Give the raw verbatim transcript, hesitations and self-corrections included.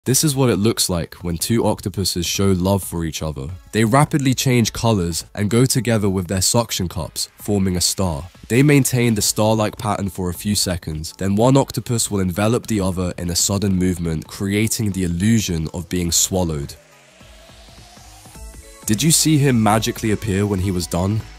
This is what it looks like when two octopuses show love for each other. They rapidly change colors and go together with their suction cups, forming a star. They maintain the star-like pattern for a few seconds, then one octopus will envelop the other in a sudden movement, creating the illusion of being swallowed. Did you see him magically appear when he was done?